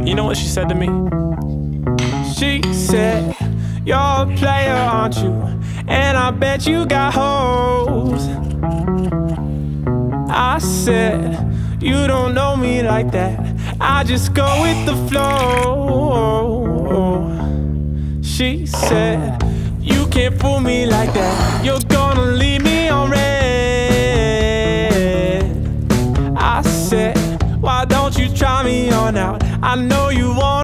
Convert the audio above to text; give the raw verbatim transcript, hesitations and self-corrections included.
You know what she said to me? She said, you're a player, aren't you? And I bet you got hoes. I said, you don't know me like that. I just go with the flow. She said, you can't fool me like that. You're gonna leave me on red. I said, why don't you try me on out? I know you want